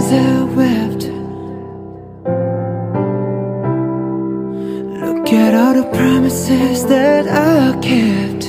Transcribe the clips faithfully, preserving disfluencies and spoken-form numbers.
that wept. Look at all the promises that I kept.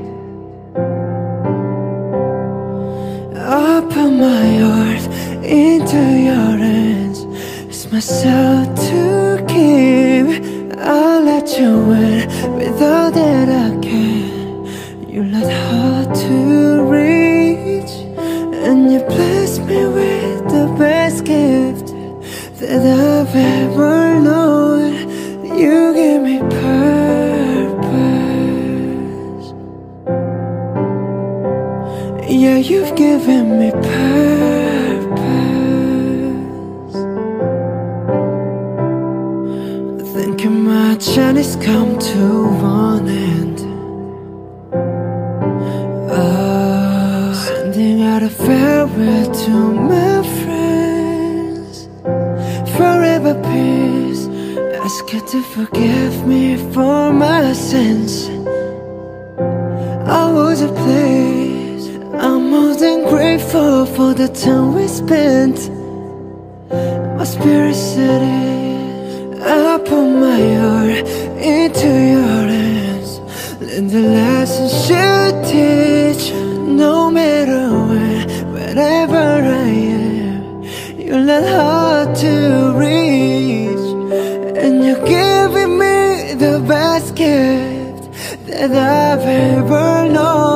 I put my heart into your hands. It's myself to keep. I let you in with all that I can. You're not hard to reach, and you bless me with the best gift that I've ever known. You give me purpose. Yeah, you've given me purpose. Thinking my journey's come to one end. Oh, sending out a farewell to my friends. Forever peace. Ask you to forgive me for my sins. I was a place. I'm more than grateful for the time we spent. My spirit city. I put my heart into your hands. Learn the lessons you teach. No matter when, wherever I am, you're not hard to reach, and you're giving me the best gift that I've ever known.